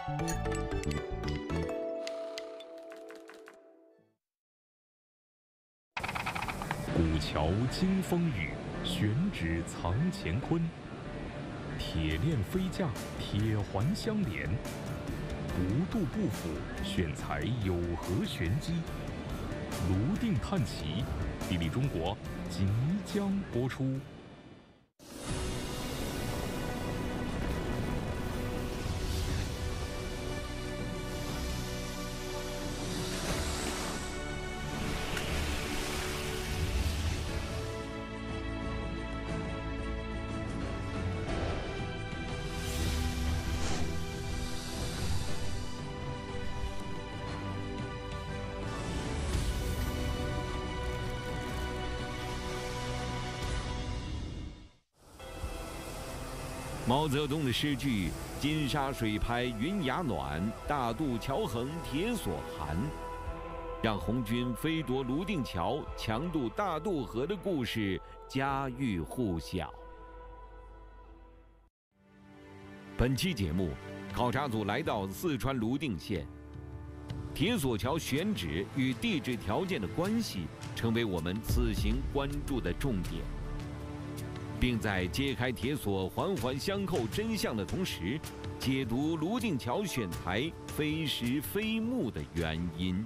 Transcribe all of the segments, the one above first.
古桥经风雨，选址藏乾坤。铁链飞架，铁环相连，不渡不腐，选材有何玄机？泸定探奇，地理中国即将播出。 毛泽东的诗句“金沙水拍云崖暖，大渡桥横铁索寒”，让红军飞夺泸定桥、强渡大渡河的故事家喻户晓。本期节目，考察组来到四川泸定县，铁索桥选址与地质条件的关系，成为我们此行关注的重点。并在揭开铁索环环相扣真相的同时，解读泸定桥选材非实非木的原因。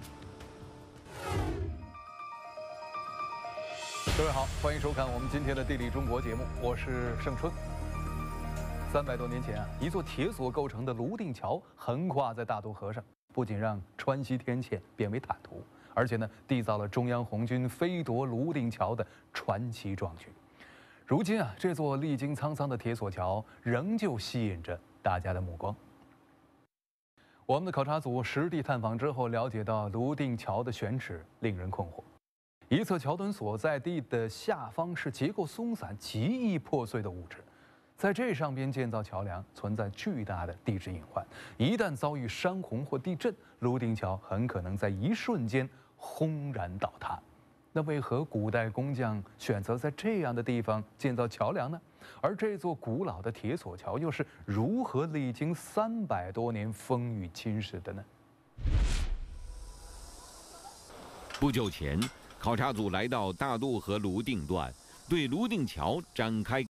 各位好，欢迎收看我们今天的《地理中国》节目，我是盛春。300多年前啊，一座铁索构成的泸定桥横跨在大渡河上，不仅让川西天堑变为坦途，而且呢，缔造了中央红军飞夺泸定桥的传奇壮举。如今啊，这座历经沧桑的铁索桥仍旧吸引着大家的目光。我们的考察组实地探访之后，了解到泸定桥的选址令人困惑。一侧桥墩所在地的下方是结构松散、极易破碎的物质，在这上边建造桥梁存在巨大的地质隐患，一旦遭遇山洪或地震，泸定桥很可能在一瞬间轰然倒塌。那为何古代工匠选择在这样的地方建造桥梁呢？而这座古老的铁索桥又是如何历经300多年风雨侵蚀的呢？ 不久前，考察组来到大渡河泸定段，对泸定桥展开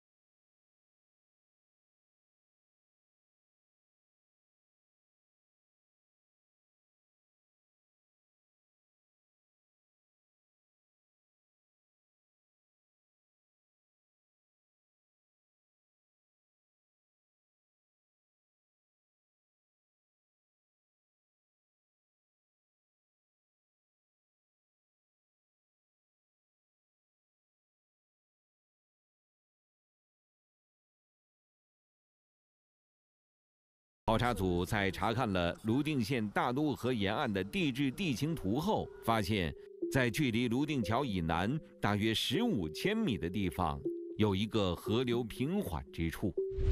考察组在查看了泸定县大渡河沿岸的地质地形图后，发现，在距离泸定桥以南大约15千米的地方，有一个河流平缓之处。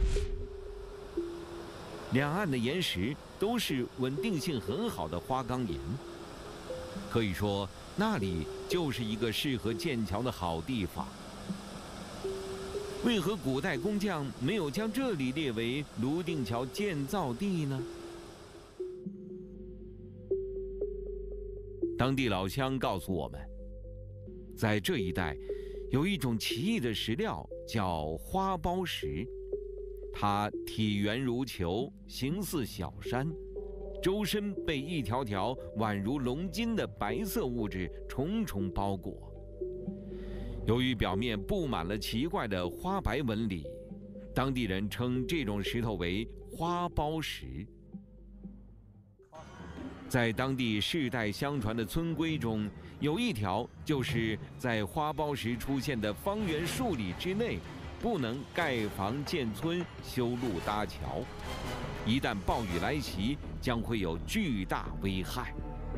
两岸的岩石都是稳定性很好的花岗岩，可以说那里就是一个适合建桥的好地方。为何古代工匠没有将这里列为泸定桥建造地呢？当地老乡告诉我们，在这一带有一种奇异的石料叫花苞石，它体圆如球，形似小山，周身被一条条宛如龙筋的白色物质重重包裹。由于表面布满了奇怪的花白纹理，当地人称这种石头为花苞石。在当地世代相传的村规中，有一条就是在花苞石出现的方圆数里之内，不能盖房建村、修路搭桥，一旦暴雨来袭，将会有巨大危害。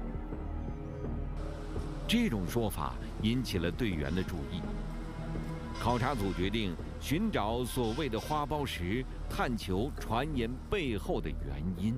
这种说法引起了队员的注意。考察组决定寻找所谓的花苞石，探求传言背后的原因。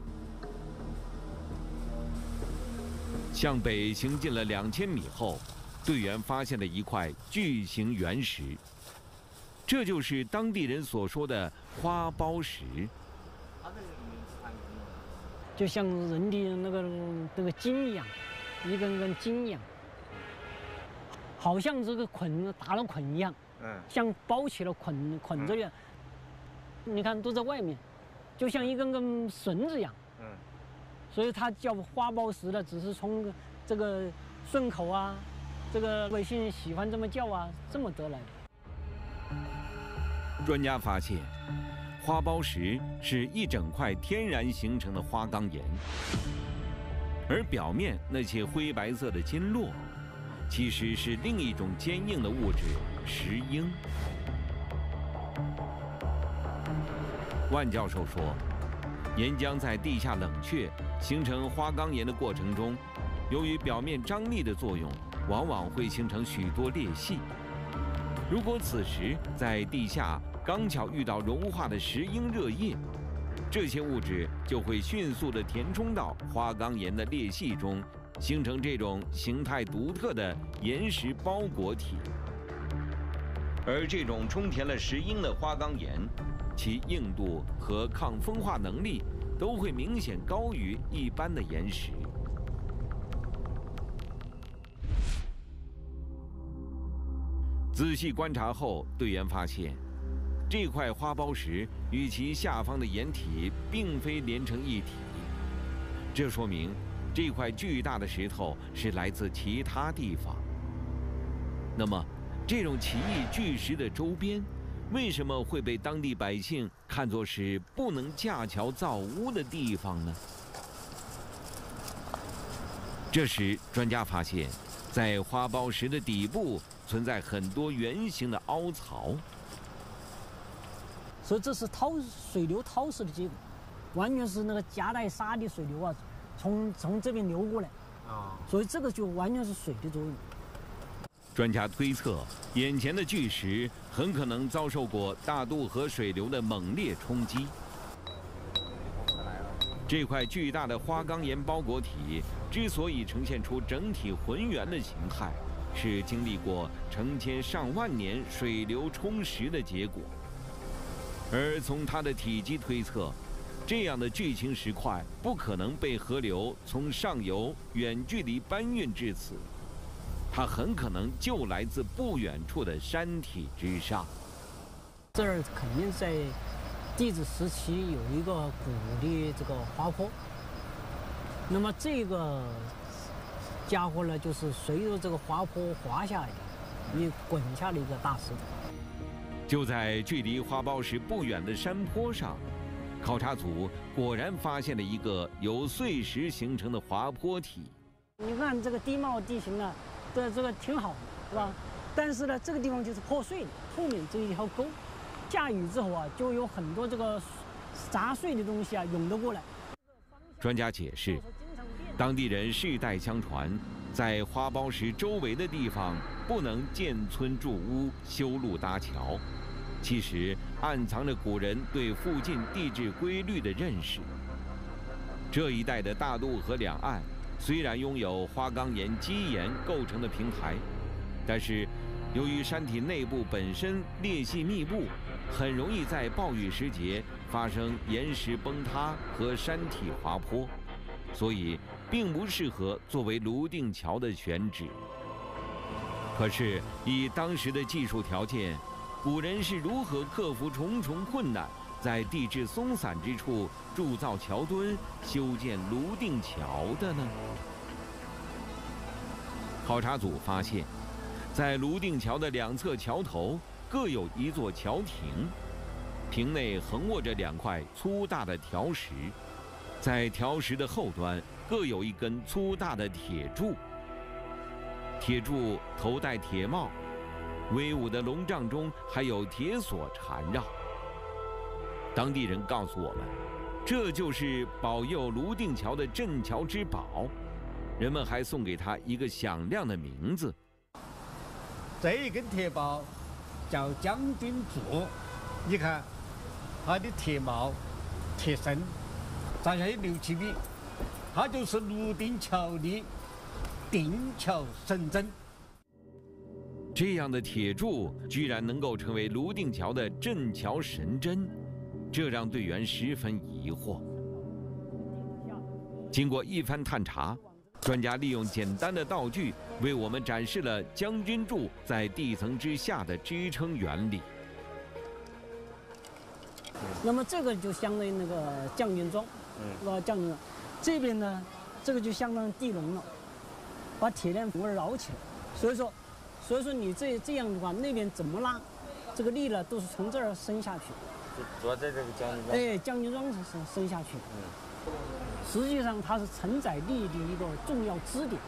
向北行进了2000米后，队员发现了一块巨型原石，这就是当地人所说的花苞石。它的名字就像人的那个筋一样，一根根筋一样，好像这个打了捆一样，像包起了捆着一样。你看都在外面，就像一根根绳子一样。所以它叫花苞石的，只是从这个顺口啊，这个百姓喜欢这么叫啊，这么得来的。 专家发现，花苞石是一整块天然形成的花岗岩，而表面那些灰白色的筋络，其实是另一种坚硬的物质——石英。万教授说，岩浆在地下冷却形成花岗岩的过程中，由于表面张力的作用，往往会形成许多裂隙。如果此时在地下刚巧遇到融化的石英热液，这些物质就会迅速地填充到花岗岩的裂隙中，形成这种形态独特的岩石包裹体。而这种充填了石英的花岗岩，其硬度和抗风化能力都会明显高于一般的岩石。仔细观察后，队员发现，这块花苞石与其下方的岩体并非连成一体，这说明这块巨大的石头是来自其他地方。那么，这种奇异巨石的周边，为什么会被当地百姓看作是不能架桥造屋的地方呢？这时，专家发现，在花苞石的底部存在很多圆形的凹槽， 所以这是水流溏蚀的结果，完全是那个夹带沙的水流啊，从这边流过来所以这个就完全是水的作用。 专家推测，眼前的巨石很可能遭受过大渡河水流的猛烈冲击。这块巨大的花岗岩包裹体之所以呈现出整体浑圆的形态，是经历过成千上万年水流冲蚀的结果。而从它的体积推测，这样的巨型石块不可能被河流从上游远距离搬运至此。它很可能就来自不远处的山体之上。 这儿肯定在地质时期有一个古的这个滑坡，那么这个家伙呢，就是随着这个滑坡滑下来的，一滚下的一个大石头。 就在距离花苞石不远的山坡上，考察组果然发现了一个由碎石形成的滑坡体。 你看这个地貌地形呢，这个挺好的，是吧？但是呢，这个地方就是破碎的，后面这一条沟，下雨之后啊，就有很多这个杂碎的东西啊涌得过来。 专家解释，当地人世代相传，在花苞石周围的地方不能建村筑屋、修路搭桥，其实暗藏着古人对附近地质规律的认识。这一带的大渡河两岸虽然拥有花岗岩基岩构成的平台，但是由于山体内部本身裂隙密布，很容易在暴雨时节发生岩石崩塌和山体滑坡，所以并不适合作为泸定桥的选址。可是以当时的技术条件，古人是如何克服重重困难，在地质松散之处铸造桥墩、修建泸定桥的呢？考察组发现，在泸定桥的两侧桥头各有一座桥亭，亭内横卧着两块粗大的条石，在条石的后端各有一根粗大的铁柱，铁柱头戴铁帽，威武的龙帐中还有铁锁缠绕。当地人告诉我们，这就是保佑泸定桥的镇桥之宝，人们还送给它一个响亮的名字。 这一根铁棒叫将军柱，你看它的铁帽、铁身，上下有6、7米，它就是泸定桥的定桥神针。 这样的铁柱居然能够成为泸定桥的镇桥神针，这让队员十分疑惑。 经过一番探查，专家利用简单的道具为我们展示了将军柱在地层之下的支撑原理。 那么这个就相当于那个将军桩，将军桩，这边呢，这个就相当于地笼了，把铁链给绕起来。所以说你这样的话，那边怎么拉，这个力呢都是从这儿伸下去。 主要在这个将军桩。 对，将军桩是伸下去。实际上它是承载力的一个重要支点。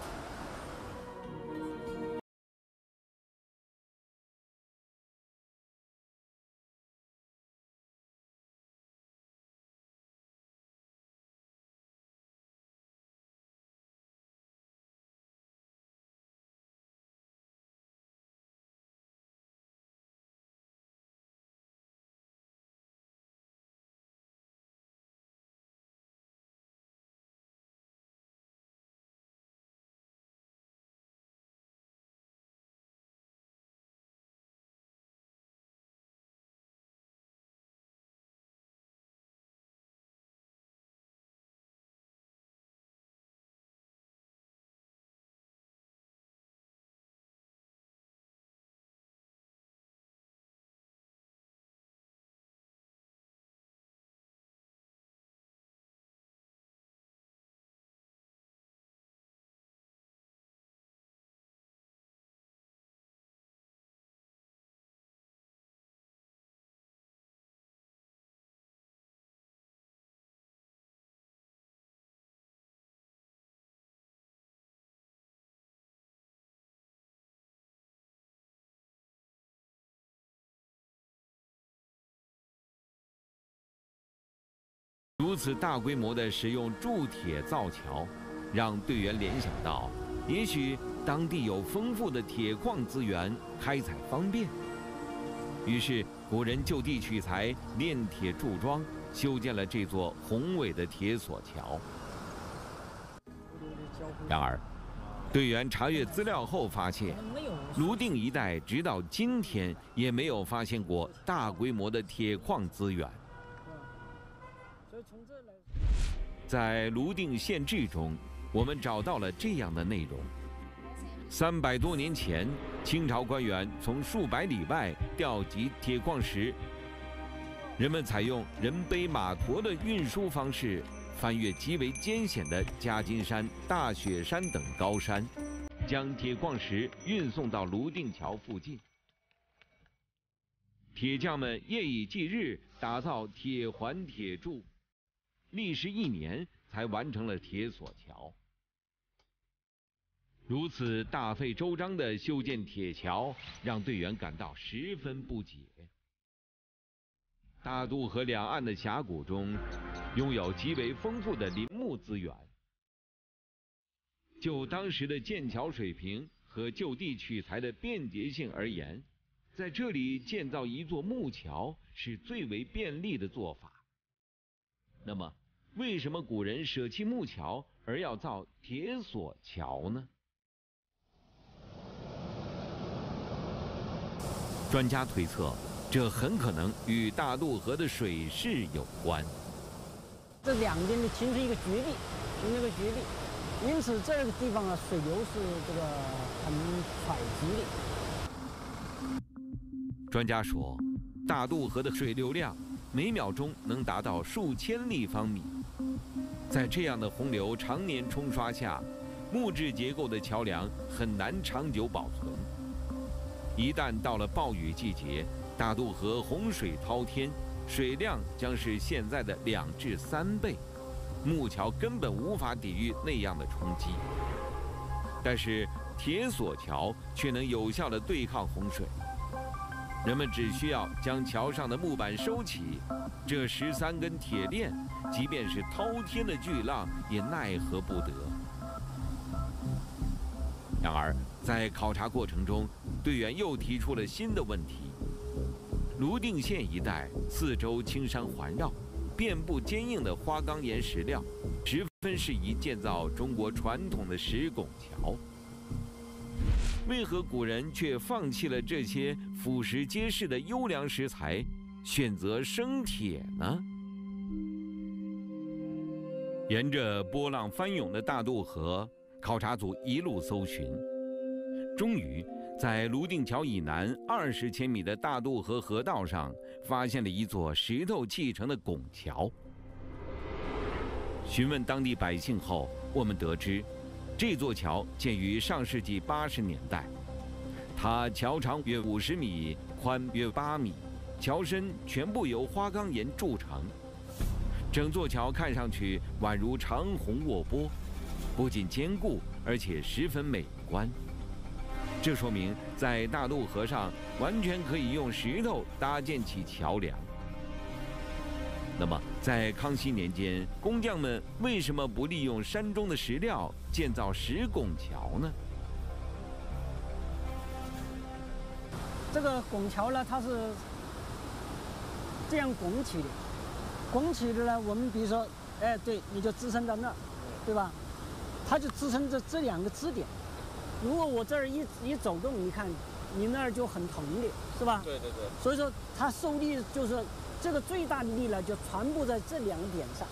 如此大规模的使用铸铁造桥，让队员联想到，也许当地有丰富的铁矿资源，开采方便。于是，古人就地取材，炼铁铸桩，修建了这座宏伟的铁索桥。然而，队员查阅资料后发现，泸定一带直到今天也没有发现过大规模的铁矿资源。在《泸定县志》中，我们找到了这样的内容：300多年前，清朝官员从数百里外调集铁矿石，人们采用人背马驮的运输方式，翻越极为艰险的夹金山、大雪山等高山，将铁矿石运送到泸定桥附近。铁匠们夜以继日打造铁环、铁柱。历时1年才完成了铁索桥。如此大费周章的修建铁桥，让队员感到十分不解。大渡河两岸的峡谷中，拥有极为丰富的林木资源。就当时的建桥水平和就地取材的便捷性而言，在这里建造一座木桥是最为便利的做法。那么，为什么古人舍弃木桥而要造铁索桥呢？专家推测，这很可能与大渡河的水势有关。 这两边就形成一个绝壁，因此这个地方啊，水流是这个很湍急的。 专家说，大渡河的水流量每秒钟能达到数千立方米。在这样的洪流常年冲刷下，木质结构的桥梁很难长久保存。一旦到了暴雨季节，大渡河洪水滔天，水量将是现在的2至3倍，木桥根本无法抵御那样的冲击。但是铁索桥却能有效地对抗洪水。人们只需要将桥上的木板收起，这13根铁链，即便是滔天的巨浪，也奈何不得。然而，在考察过程中，队员又提出了新的问题：泸定县一带四周青山环绕，遍布坚硬的花岗岩石料，十分适宜建造中国传统的石拱桥。为何古人却放弃了这些腐蚀结实的优良石材，选择生铁呢？ 沿着波浪翻涌的大渡河，考察组一路搜寻，终于在泸定桥以南20千米的大渡河河道上，发现了一座石头砌成的拱桥。询问当地百姓后，我们得知，这座桥建于上世纪80年代，它桥长约50米，宽约8米，桥身全部由花岗岩铸成。整座桥看上去宛如长虹卧波，不仅坚固，而且十分美观。这说明在大渡河上完全可以用石头搭建起桥梁。那么，在康熙年间，工匠们为什么不利用山中的石料建造石拱桥呢？ 这个拱桥呢，它是这样拱起的。拱起的呢，我们比如说，哎，对，你就支撑到那儿，对吧？它就支撑着这2个支点。如果我这儿一走动，你看，你那儿就很疼的，是吧？ 对对对。 所以说，它受力就是这个最大的力呢，就传布在这2点上。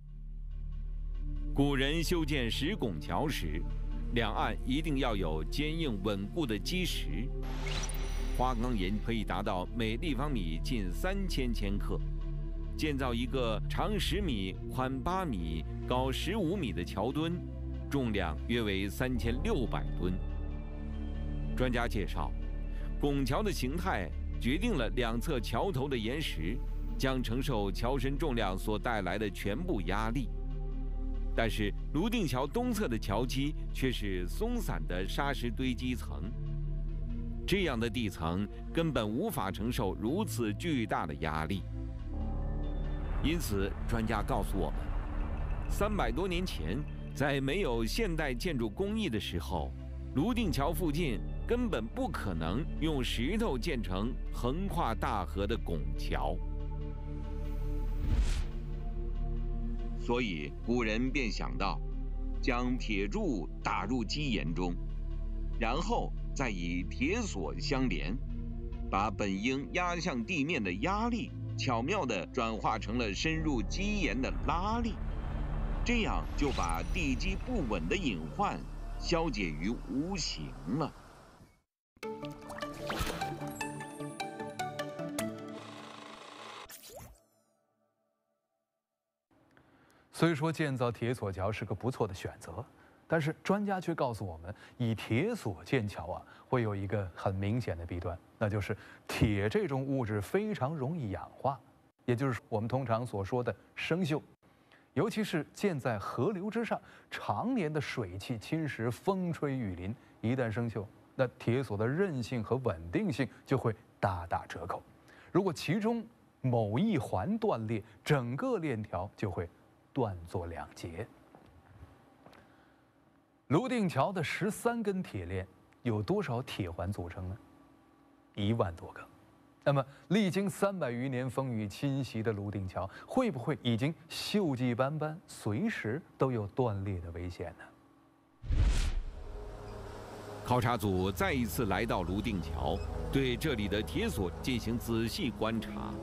古人修建石拱桥时，两岸一定要有坚硬稳固的基石。花岗岩可以达到每立方米近3000千克。建造一个长10米、宽8米、高15米的桥墩，重量约为3600吨。专家介绍，拱桥的形态决定了两侧桥头的岩石将承受桥身重量所带来的全部压力。但是泸定桥东侧的桥基却是松散的沙石堆积层，这样的地层根本无法承受如此巨大的压力。因此，专家告诉我们，300多年前，在没有现代建筑工艺的时候，泸定桥附近根本不可能用石头建成横跨大河的拱桥。所以，古人便想到，将铁柱打入基岩中，然后再以铁索相连，把本应压向地面的压力巧妙地转化成了深入基岩的拉力，这样就把地基不稳的隐患消解于无形了。 所以说，建造铁索桥是个不错的选择，但是专家却告诉我们，以铁索建桥啊，会有一个很明显的弊端，那就是铁这种物质非常容易氧化，也就是我们通常所说的生锈。尤其是建在河流之上，常年的水汽侵蚀、风吹雨淋，一旦生锈，那铁索的韧性和稳定性就会大打折扣。如果其中某一环断裂，整个链条就会断作2截。泸定桥的13根铁链有多少铁环组成呢？1万多个。那么，历经300余年风雨侵袭的泸定桥，会不会已经锈迹斑斑，随时都有断裂的危险呢？ 考察组再一次来到泸定桥，对这里的铁索进行仔细观察。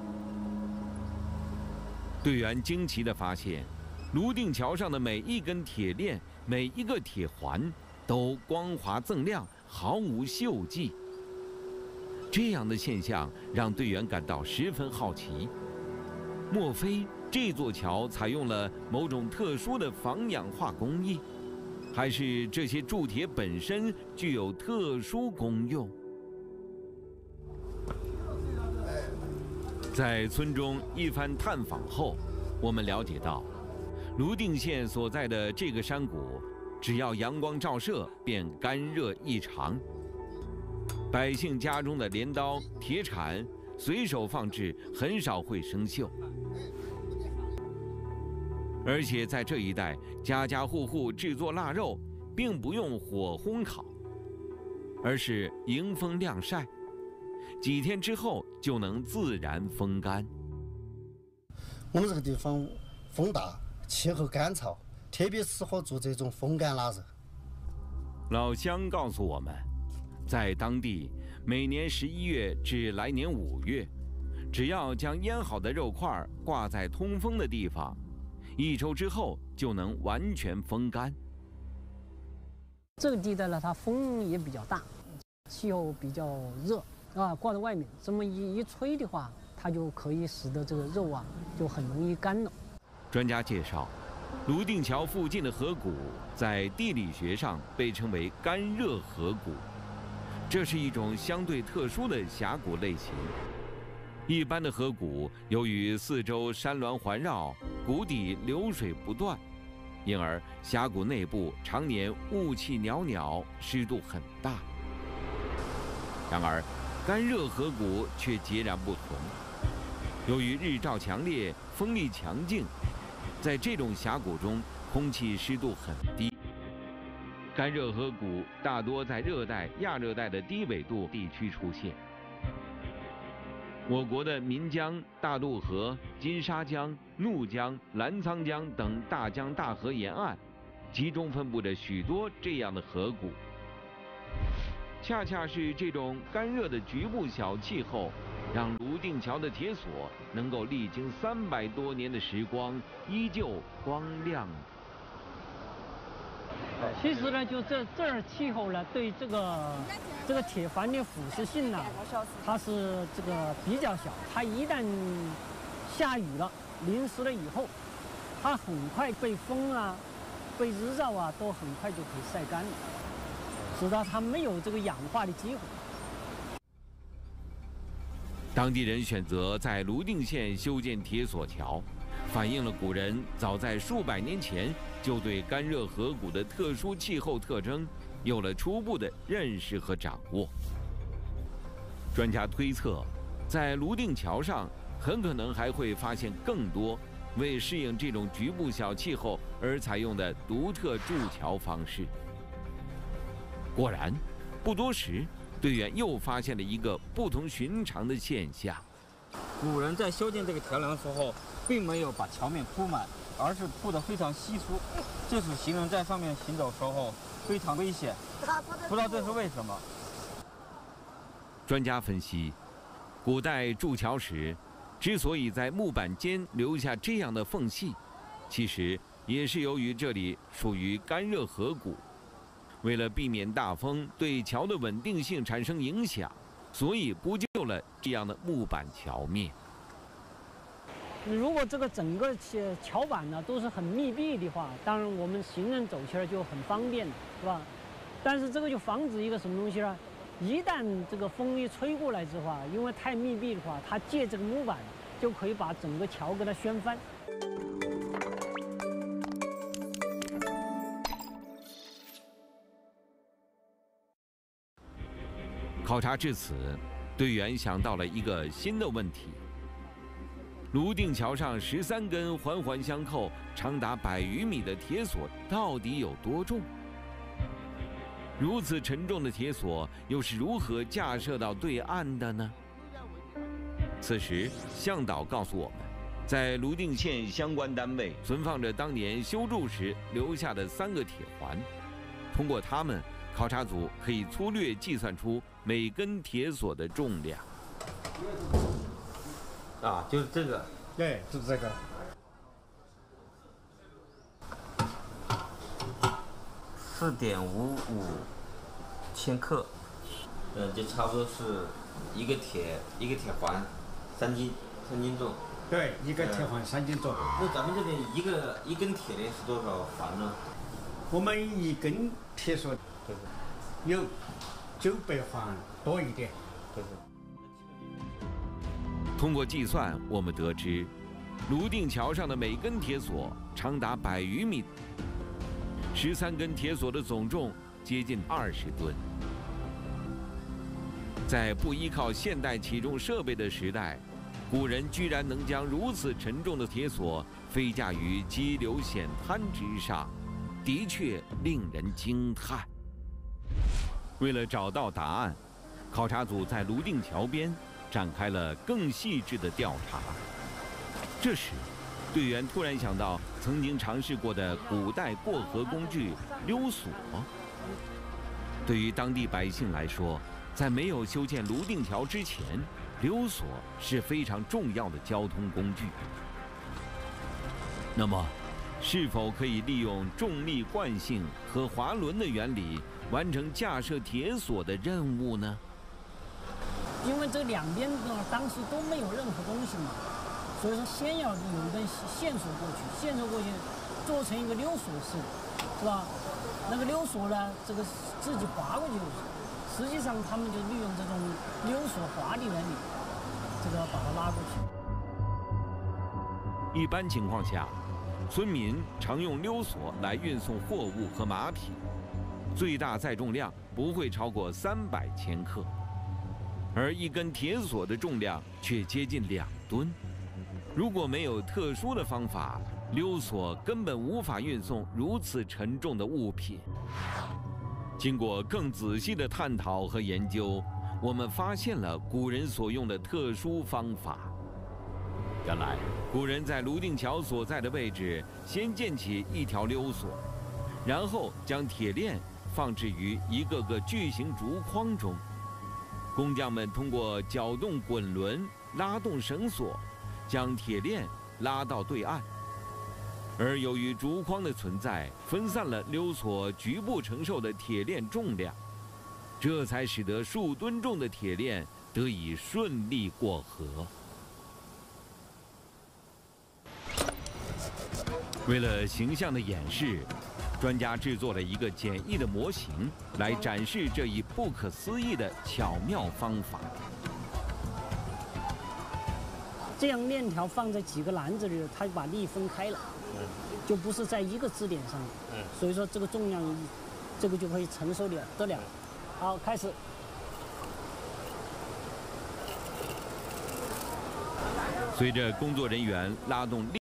队员惊奇地发现，泸定桥上的每一根铁链、每一个铁环都光滑锃亮，毫无锈迹。这样的现象让队员感到十分好奇。莫非这座桥采用了某种特殊的防氧化工艺，还是这些铸铁本身具有特殊功用？在村中一番探访后，我们了解到，泸定县所在的这个山谷，只要阳光照射，便干热异常。百姓家中的镰刀、铁铲随手放置，很少会生锈。而且在这一带，家家户户制作腊肉，并不用火烘烤，而是迎风晾晒，几天之后就能自然风干。 我们这个地方风大，气候干燥，特别适合做这种风干腊肉。 老乡告诉我们，在当地每年11月至来年5月，只要将腌好的肉块挂在通风的地方， 1周之后就能完全风干。 这个地带呢，它风也比较大，气候比较热啊，挂在外面，这么一吹的话，它就可以使得这个肉啊就很容易干了。 专家介绍，泸定桥附近的河谷在地理学上被称为干热河谷，这是一种相对特殊的峡谷类型。一般的河谷由于四周山峦环绕，谷底流水不断，因而峡谷内部常年雾气袅袅，湿度很大。然而，干热河谷却截然不同。由于日照强烈，风力强劲，在这种峡谷中，空气湿度很低。干热河谷大多在热带、亚热带的低纬度地区出现。我国的岷江、大渡河、金沙江、怒江、澜沧江等大江大河沿岸，集中分布着许多这样的河谷。恰恰是这种干热的局部小气候，让泸定桥的铁索能够历经300多年的时光，依旧光亮。 其实呢，就这儿气候呢，对这个铁环的腐蚀性呢，它是这个比较小。它一旦下雨了、淋湿了以后，它很快被风啊、被日照啊，都很快就可以晒干了，使得它没有这个氧化的机会。 当地人选择在泸定县修建铁索桥，反映了古人早在数百年前就对干热河谷的特殊气候特征有了初步的认识和掌握。专家推测，在泸定桥上很可能还会发现更多为适应这种局部小气候而采用的独特筑桥方式。果然，不多时，队员又发现了一个不同寻常的现象。 古人在修建这个桥梁的时候，并没有把桥面铺满，而是铺得非常稀疏，这使行人在上面行走时候非常危险。不知道这是为什么？ 专家分析，古代筑桥时，之所以在木板间留下这样的缝隙，其实也是由于这里属于干热河谷。为了避免大风对桥的稳定性产生影响，所以补救了这样的木板桥面。 如果这个整个桥板呢都是很密闭的话，当然我们行人走起来就很方便了，是吧？但是这个就防止一个什么东西呢？一旦这个风一吹过来之后啊，因为太密闭的话，它借这个木板就可以把整个桥给它掀翻。 考察至此，队员想到了一个新的问题：泸定桥上13根环环相扣、长达100余米的铁索到底有多重？如此沉重的铁索又是如何架设到对岸的呢？此时，向导告诉我们，在泸定县相关单位存放着当年修筑时留下的3个铁环，通过它们，考察组可以粗略计算出每根铁索的重量。 啊，就是这个。 对，就是这个。 4.55千克，就差不多是一个铁环3斤重。 对，一个铁环3斤重。 那咱们这边一根铁链是多少环呢？ 我们一根铁索有900环多一点。 通过计算，我们得知，泸定桥上的每根铁索长达100余米，13根铁索的总重接近20吨。在不依靠现代起重设备的时代，古人居然能将如此沉重的铁索飞架于激流险滩之上，的确令人惊叹。为了找到答案，考察组在泸定桥边展开了更细致的调查。这时，队员突然想到曾经尝试过的古代过河工具溜索。对于当地百姓来说，在没有修建泸定桥之前，溜索是非常重要的交通工具。那么， 是否可以利用重力惯性和滑轮的原理完成架设铁索的任务呢？ 因为这两边当时都没有任何东西嘛，所以说先要有一根线索过去，线索过去做成一个溜索式，是吧？那个溜索呢，这个自己滑过去就是。实际上他们就利用这种溜索滑的原理，这个把它拉过去。一般情况下，村民常用溜索来运送货物和马匹，最大载重量不会超过300千克，而一根铁索的重量却接近2吨。如果没有特殊的方法，溜索根本无法运送如此沉重的物品。经过更仔细的探讨和研究，我们发现了古人所用的特殊方法。原来，古人在泸定桥所在的位置先建起一条溜索，然后将铁链放置于一个个巨型竹筐中。工匠们通过搅动滚轮、拉动绳索，将铁链拉到对岸。而由于竹筐的存在，分散了溜索局部承受的铁链重量，这才使得数吨重的铁链得以顺利过河。为了形象的演示，专家制作了一个简易的模型，来展示这一不可思议的巧妙方法。 这样链条放在几个篮子里，它把力分开了。就不是在一个支点上，所以说这个重量，这个就可以承受得了。好，开始。 随着工作人员拉动力。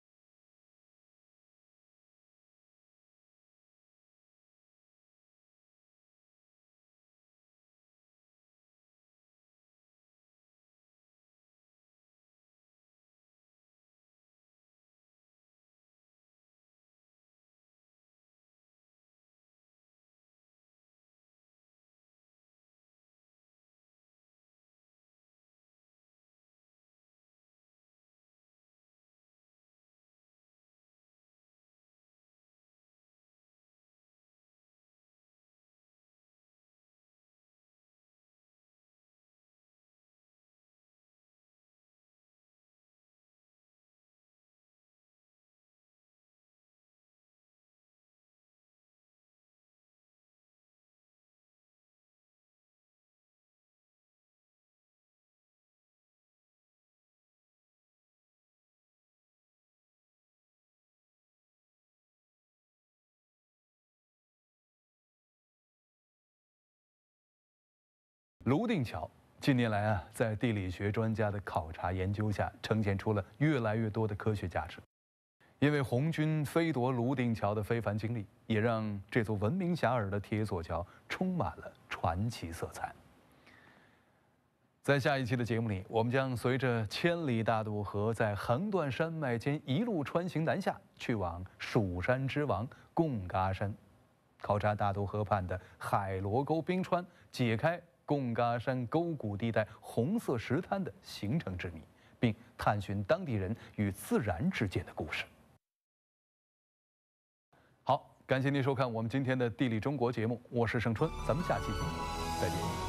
泸定桥近年来啊，在地理学专家的考察研究下，呈现出了越来越多的科学价值。因为红军飞夺泸定桥的非凡经历，也让这座闻名遐迩的铁索桥充满了传奇色彩。在下一期的节目里，我们将随着千里大渡河在横断山脉间一路穿行南下，去往蜀山之王贡嘎山，考察大渡河畔的海螺沟冰川，解开贡嘎山沟谷地带红色石滩的形成之谜，并探寻当地人与自然之间的故事。好，感谢您收看我们今天的《地理中国》节目，我是盛春，咱们下期节目再见。